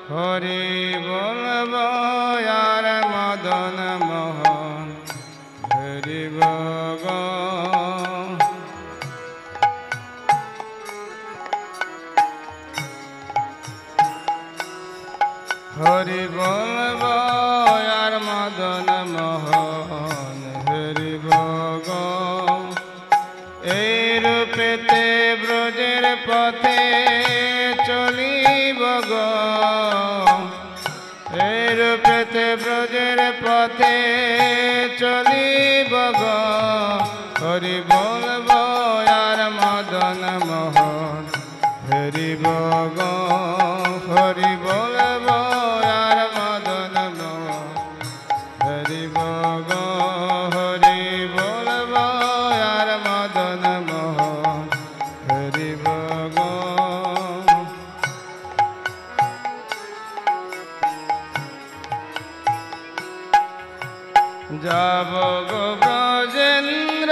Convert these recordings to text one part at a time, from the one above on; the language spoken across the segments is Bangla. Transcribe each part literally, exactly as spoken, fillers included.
হরি বলব আর মদন মোহন হরি বগ হরি বলব আর মদন মোহন হরি বগ এই রূপেতে ব্রজের পথে চলিব গো এই রূপেতে ব্রজের পথে চলিব গো হরি বলব আর মদন মোহন হরি বগ হরি বলব আর মদন মোহন হরি বগ হরি বলব আর মদন মোহন হরি বগ যাব গো ব্রজেন্দ্র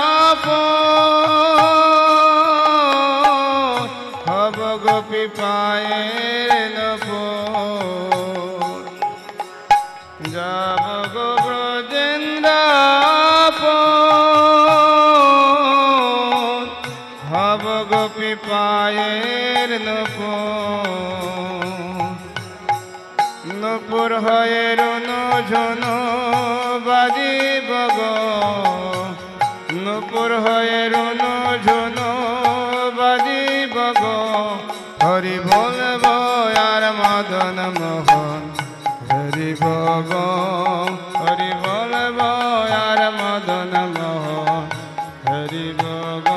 হব গোপী পায়ের নপুর যাব গো ব্রজেন্দ্র হব গোপী পায়ের নপুর নপুর হয়ে রুনু ঝুনু বাজিব গো নপুর হয়ে রুনু ঝুনু বাজিব গো হরি বলব আর মদন মোহন হরি বগ হরি বলব আর মদন মোহন হরি বগ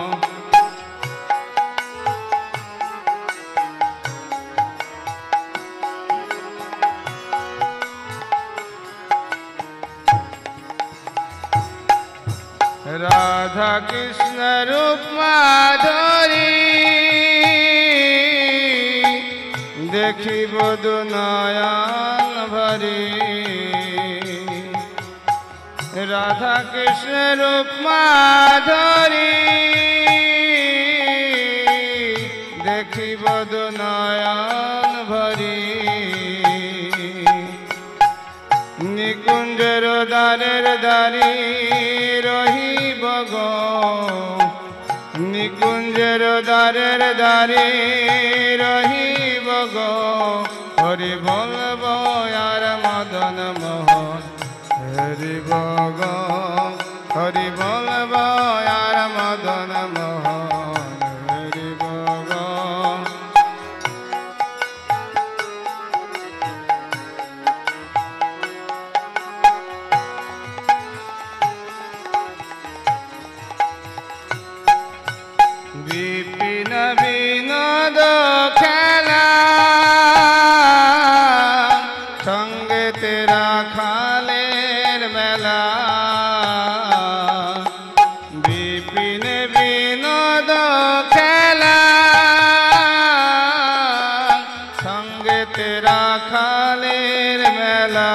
রাধা কৃষ্ণ রূপ মাধুরী দেখিব দু নয়ন ভরি রাধা কৃষ্ণ রূপ মাধুরী দেখিব দু নয়ন ভরি নিকুঞ্জের দ্বারের দ্বারি রহিব গো নিকুঞ্জের দ্বারের দ্বারি রহিব গো হরি বলব আর মদন মোহন হরি বগ হরি বলব আর মদন মোহন হরি বগ বিপিন বিনোদ খেলা সঙ্গে তেরা খালের মেলা বিপিন বিনোদ খেলা সঙ্গে তেরা খালের মেলা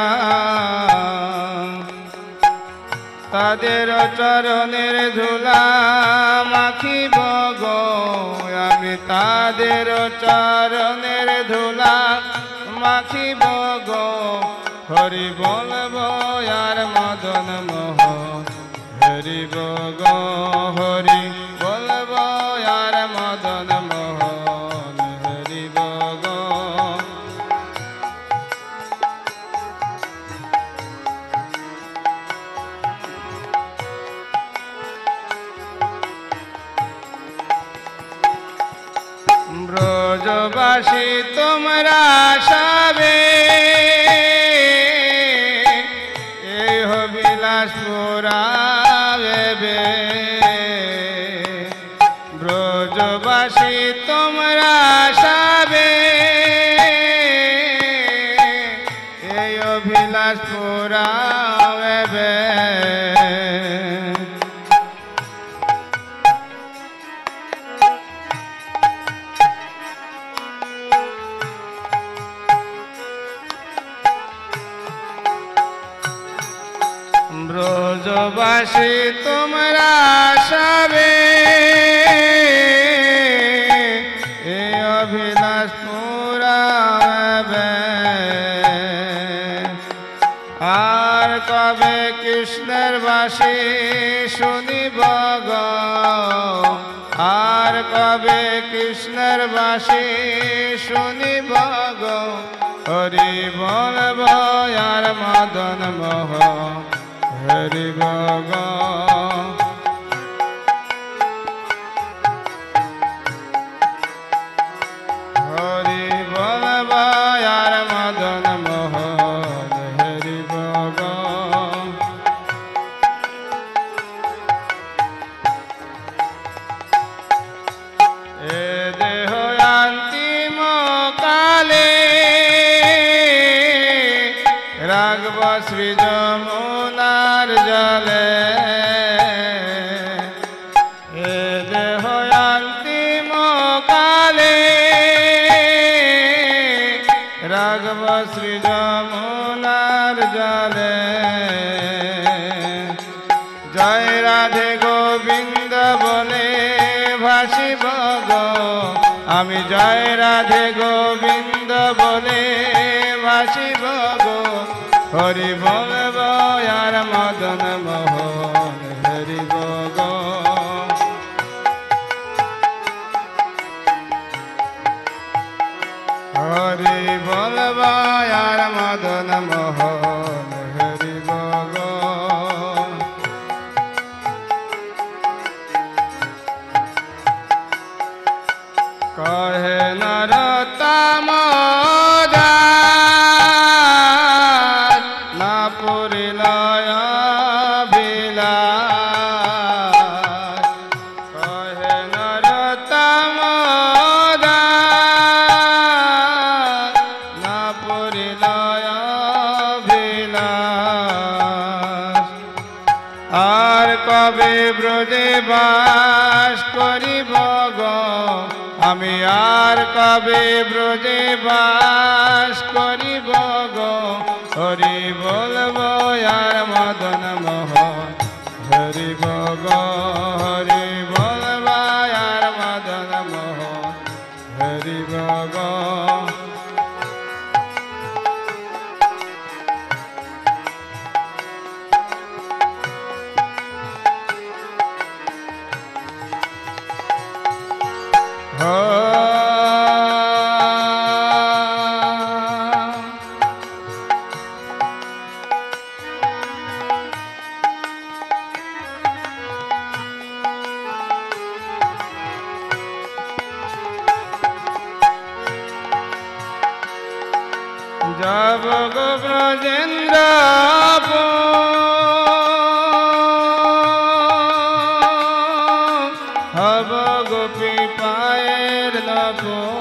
তাদের চরণের ধুলা মাখিব গো আমি তাদের চরণের ধুলা মাখিব গো হরি বলব আর মদন মোহন হরি বগ হরি বলব আর মদন মোহন হরি বগ ব্রজবাসী তোমরা সবে এই বিলাস পুরাবে ব্রজবাসী তোমরা সবে এই অভিলাষ পুরাবে ব্রজবাসী তোমরা সবে এই অভিলাষ পুরাবে কবে কৃষ্ণের বাসি শুনিব গো, আর কবে কৃষ্ণের বাসি শুনিব গো, হরি বলব আর মদন মোহ হরিব গো। হরি বলব আর মদন মোহ হরিব গো। এ দেহ অন্তিম কালে রাগব শ্রী যমুনার জলে, এ দেহ অন্তিম কালে রাগব শ্রী যমুনার জলে। জয় রাধে গোবিন্দ বলে ভাসিব গো, আমি জয় রাধে গোবিন্দ বলে ভাসিব গো, হরি বলব আর মদন মোহন হরিব গো। হরি বলব আর মদন মোহন হরিব গো। কহে নরোত্তম দাস না পুরিল অভিলাষ, কহে নরোত্তম দাস না পুরিল অভিলাষ। আর কবে ব্রজে বাস করিব গো, আমি আর কবে ব্রজে বাস করিব গো, হরি বলব আর মদন মোহন হরিব গো। হরি বলব আর মদন মোহন হরিব গো। যাব গো ব্রজেন্দ্র হব গোপী পায়ের নব,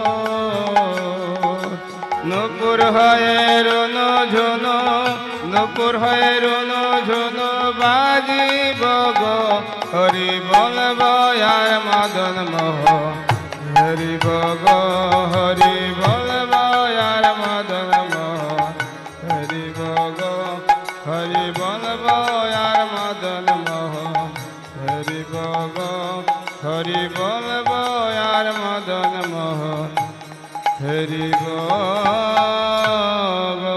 নকুর হয়ে রুনো ঝুনো, নকুর হয়ে রুনো ঝুনো বাজিব গো, হরি বলব আর মদন মোহ হরিব গো। হরি বলব আর মদন মোহ হরিব গো। হরি বলব আর মদন মোহ হরিব গো। হরি বলব আর মদন মোহ হরিব গো।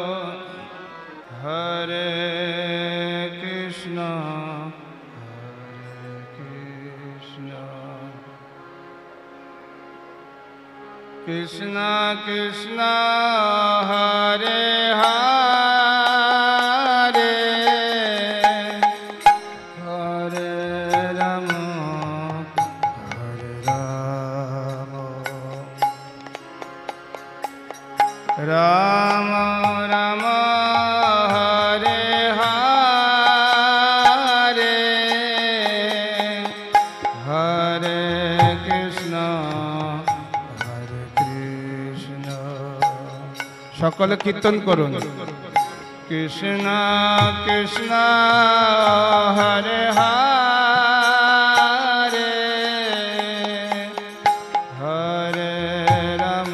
হরে কৃষ্ণ হরে কৃষ্ণ কৃষ্ণ কৃষ্ণ হরে হরে, হরে রাম হরে রাম, রাম রাম হরে হরে, হরে কৃষ্ণ হরে কৃষ্ণ। সকলে কীর্তন করুন। কৃষ্ণ কৃষ্ণ হরে হরে, হরে রাম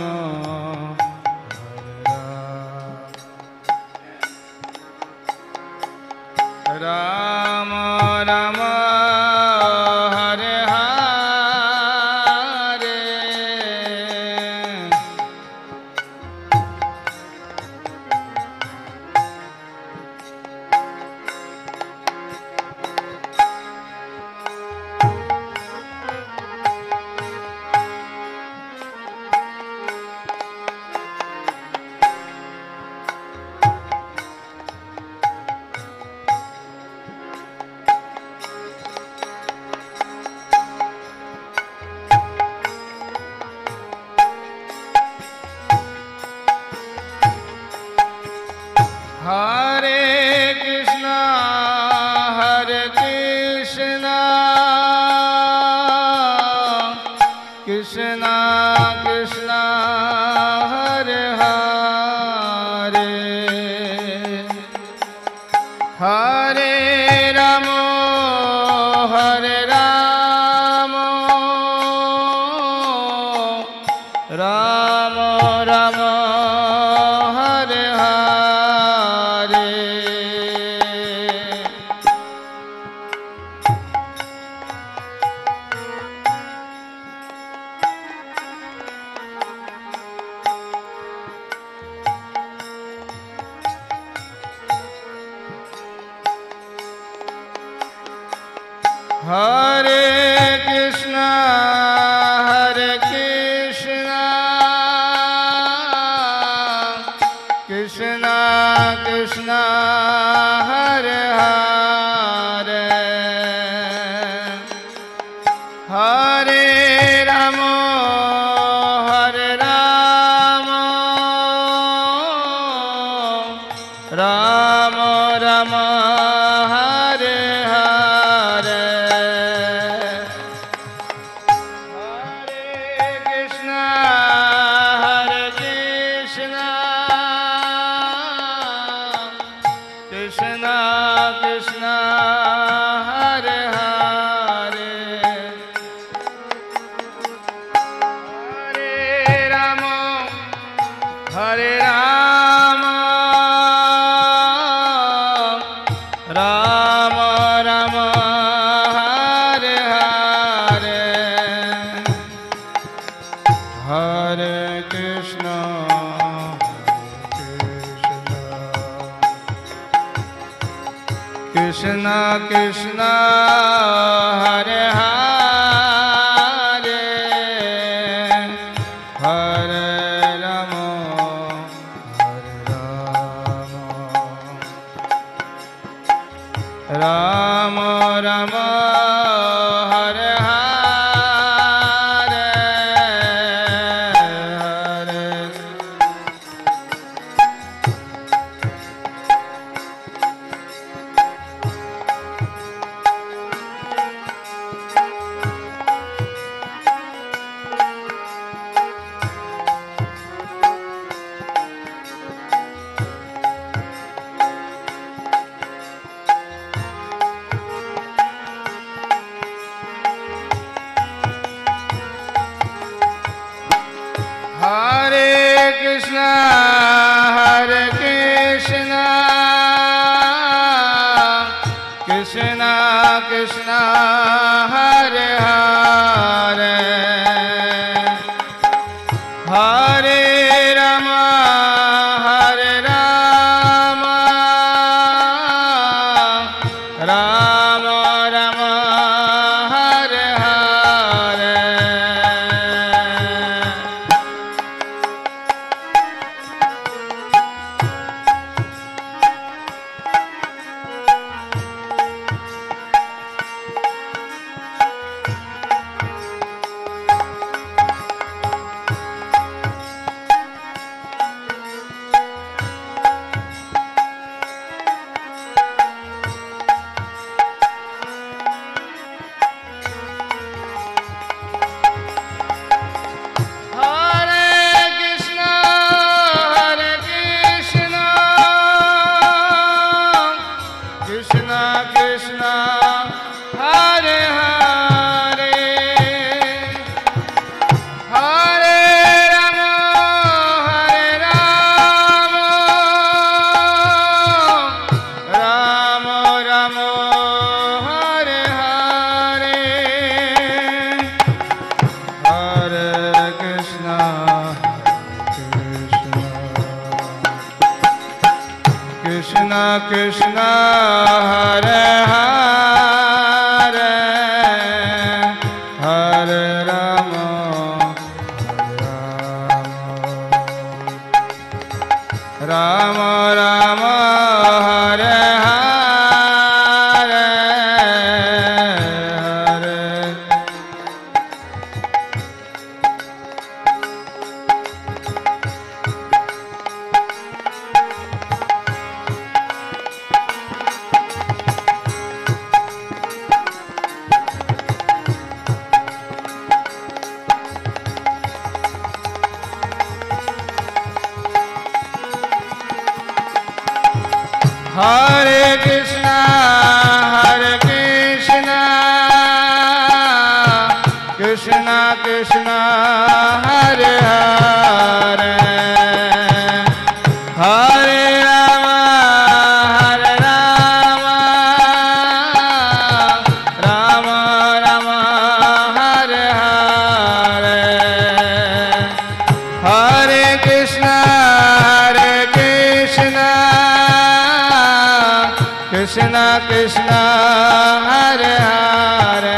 হরে Ram, Ram Ram Hare Hare, Hare Krishna, Hare Krishna, Krishna Krishna, Hare Hare, Hare Rama, Hare Rama, Rama Rama, Hare Hare, Hare Krishna, Hare Krishna, Krishna Krishna, Hare Hare, Hare Rama, Hare Rama, Rama Rama, Hare Hare, Hare Krishna, Krishna Krishna, Hare Hare, Hare Rama, Hare Rama, Rama Rama, Hare Hare, Hare Hare Krishna, Hare Krishna, Krishna Krishna, Hare Hare, Hare Rama, Hare Rama, Rama Rama, Hare Hare, Krishna Krishna, Hare Hare, Hare Rama, Hare Rama, Rama Rama, Hare Hare, Hare Hare Krishna, Hare Krishna, Krishna Krishna, Hare Hare, Hare Rama, Hare Rama, Rama Rama, Hare Hare, Hare Krishna, Hare Krishna, Krishna Krishna, Hare Hare,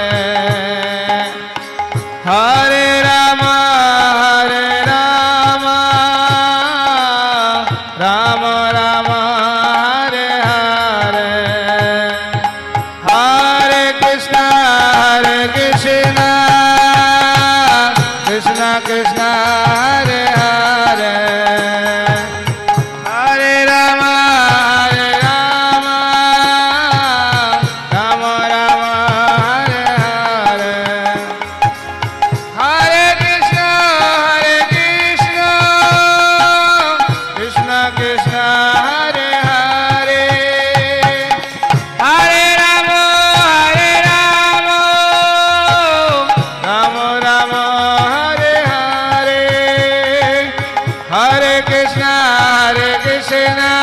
Ram Ram Hare Hare Hare Krishna Hare Krishna Krishna Krishna Hare Hare Hare Rama Hare Rama Rama Rama Hare Hare Hare Krishna Hare Krishna Krishna Krishna Hare Hare Hare Rama Hare Rama Rama Rama Hare Hare Hare Krishna Hare Krishna